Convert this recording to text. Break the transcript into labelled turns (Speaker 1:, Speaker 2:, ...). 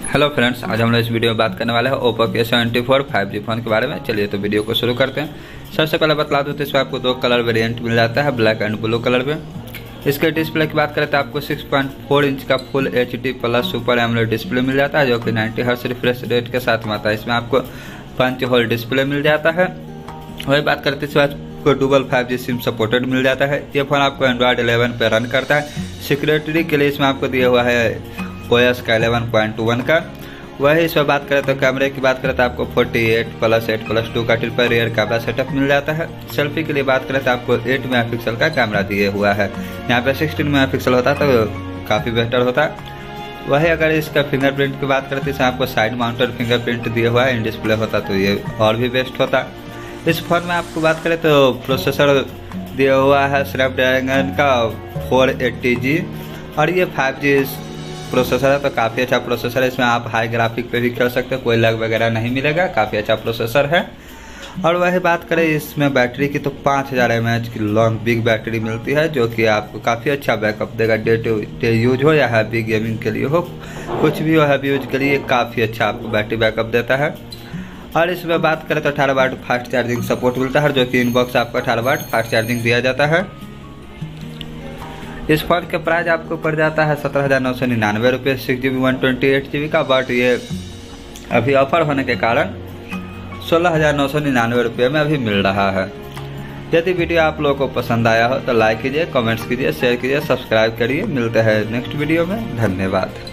Speaker 1: Hello friends, आज हम लोग इस वीडियो में बात करने वाले हैं ओप्पो के A74 5G फ़ोन के बारे में। चलिए तो वीडियो को शुरू करते हैं। सबसे पहले बता दूँ तो इसमें आपको दो कलर वेरिएंट मिल जाता है, ब्लैक एंड ब्लू कलर में। इसके डिस्प्ले की बात करें तो आपको 6.4 इंच का full HD plus super AMOLED display मिल जाता है, जो कि 90 हर्ट्ज रिफ्रेश रेट के साथ में आता है। इसमें आपको पंच होल डिस्प्ले मिल जाता है। वही बात करते हैं आपको डुबल 5G सिम सपोर्टेड मिल जाता है। ये फ़ोन आपको एंड्रॉयड 11 पे रन करता है। सिक्योरिटी के लिए इसमें आपको दिया हुआ है OS का 11.1 का। वही इसमें बात करें तो कैमरे की बात करें तो आपको 48+8+2 का ट्रिपल रियर कैमरा सेटअप मिल जाता है। सेल्फी के लिए बात करें तो आपको 8 मेगापिक्सल का कैमरा दिए हुआ है। यहाँ पे 16 मेगापिक्सल होता तो काफ़ी बेहतर होता। वही अगर इसका फिंगरप्रिंट की बात करें तो इसमें आपको साइड माउंटेड फिंगरप्रिंट दिया हुआ है, इन डिस्प्ले होता तो ये और भी बेस्ट होता। इस फोन में आपको बात करें तो प्रोसेसर दिया हुआ है स्नैपड्रैगन का 480G और ये 5G प्रोसेसर है, तो काफ़ी अच्छा प्रोसेसर है। इसमें आप हाई ग्राफिक पे भी खेल सकते हैं, कोई लैग वगैरह नहीं मिलेगा, काफ़ी अच्छा प्रोसेसर है। और वही बात करें इसमें बैटरी की तो 5000 mAh की लॉन्ग बिग बैटरी मिलती है, जो कि आपको काफ़ी अच्छा बैकअप देगा। डे टू डे यूज हो या हैवी गेमिंग के लिए हो, कुछ भी हो हैवी यूज के लिए काफ़ी अच्छा आपको बैटरी बैकअप देता है। और इसमें बात करें तो 18 वाट फास्ट चार्जिंग सपोर्ट मिलता है, जो कि इनबॉक्स आपको 18 वाट फास्ट चार्जिंग दिया जाता है। इस फोन के प्राइस आपको पड़ जाता है 17,999 रुपये 6GB 128GB का, बट ये अभी ऑफर होने के कारण 16,999 रुपये में अभी मिल रहा है। यदि वीडियो आप लोगों को पसंद आया हो तो लाइक कीजिए, कमेंट्स कीजिए, शेयर कीजिए, सब्सक्राइब करिए। मिलते हैं नेक्स्ट वीडियो में। धन्यवाद।